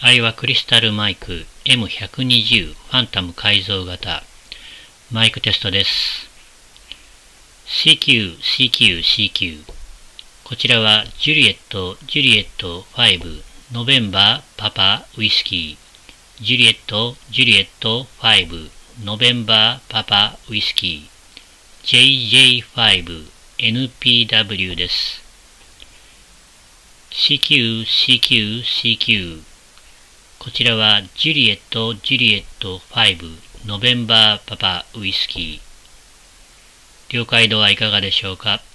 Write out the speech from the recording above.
イワクリスタルマイク M120 ファンタム改造型マイクテストです。CQ こちらはジュリエット5ノベンバーパパウイスキージュリエット5ノベンバーパパウイスキー JJ5 NPW です。CQ こちらはジュリエット5ノベンバーパパウイスキー。了解度はいかがでしょうか。